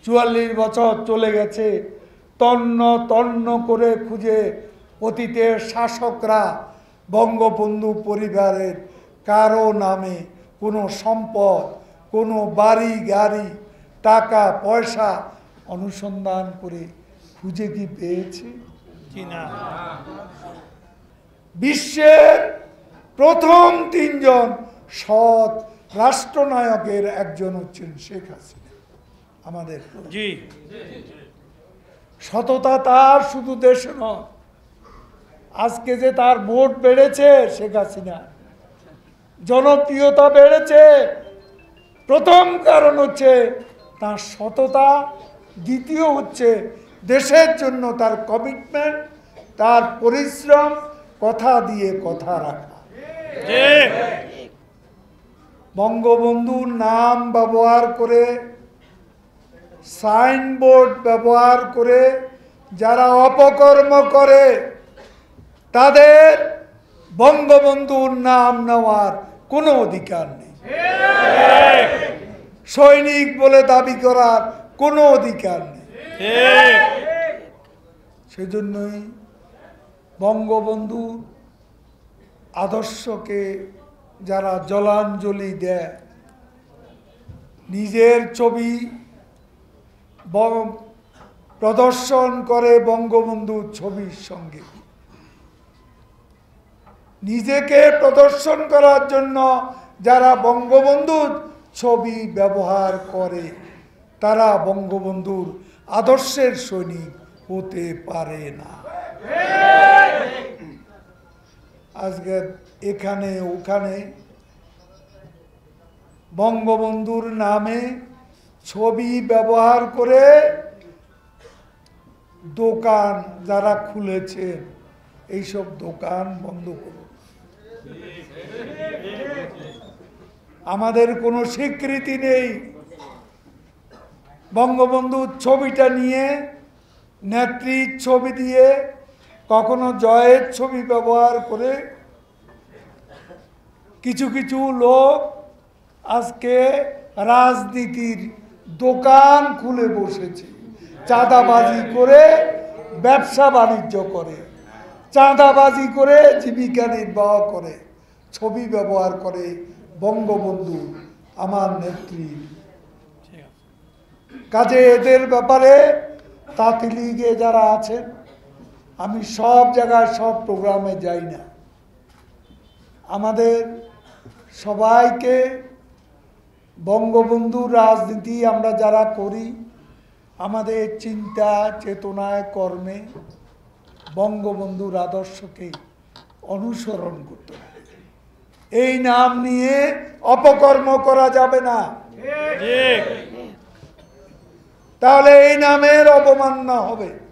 44 বছর চলে গেছে, তন্ন তন্ন করে খুঁজে অতীতের শাসকরা বঙ্গবন্ধু পরিবারের কারো নামে কোনো সম্পদ, কোনো বাড়ি গাড়ি, টাকা পয়সা অনুসন্ধান করে খুঁজে কি পেয়েছে কিনা? বিশ্বের প্রথম 3 জন সৎ রাষ্ট্রনায়কের একজন হচ্ছেন শেখ হাসিনা। আমাদের সততা তার শুধু দেশে নয়, আজকে যে তার ভোট বেড়েছে, শেখ হাসিনা জনপ্রিয়তা বেড়েছে, প্রথম কারণ হচ্ছে তার সততা, দ্বিতীয় হচ্ছে দেশের জন্য তার কমিটমেন্ট, তার পরিশ্রম, কথা দিয়ে কথা রাখা। বঙ্গবন্ধুর নাম ব্যবহার করে, সাইনবোর্ড ব্যবহার করে যারা অপকর্ম করে তাদের বঙ্গবন্ধুর নাম নেওয়ার কোনো অধিকার নেই, সৈনিক বলে দাবি করার কোনো অধিকার নেই। সেজন্যই বঙ্গবন্ধুর আদর্শকে যারা জলাঞ্জলি দেয়, নিজের ছবি প্রদর্শন করে বঙ্গবন্ধুর ছবির সঙ্গে, নিজেকে প্রদর্শন করার জন্য যারা বঙ্গবন্ধুর ছবি ব্যবহার করে তারা বঙ্গবন্ধুর আদর্শের সৈনিক হতে পারে না। আজকে এখানে ওখানে বঙ্গবন্ধুর নামে ছবি ব্যবহার করে দোকান যারা খুলেছেন, এইসব দোকান বন্ধ করুন। আমাদের কোনো স্বীকৃতি নেই। বঙ্গবন্ধুর ছবিটা নিয়ে, নেত্রীর ছবি দিয়ে, কখনো জয়ের ছবি ব্যবহার করে কিছু কিছু লোক আজকে রাজনীতির দোকান খুলে বসেছে, চাঁদাবাজি করে ব্যবসা বাণিজ্য করে, চাঁদাবাজি করে জীবিকা নির্বাহ করে, ছবি ব্যবহার করে বঙ্গবন্ধু আমার নেত্রী। কাজে এদের ব্যাপারে তাঁতি লীগে যারা আছেন, আমি সব জায়গায় সব প্রোগ্রামে যাই না, আমাদের সবাইকে বঙ্গবন্ধুর রাজনীতি আমরা যারা করি, আমাদের চিন্তা চেতনায় কর্মে বঙ্গবন্ধুর আদর্শকে অনুসরণ করতে হবে। এই নাম নিয়ে অপকর্ম করা যাবে না, তাহলে এই নামের অবমাননা হবে।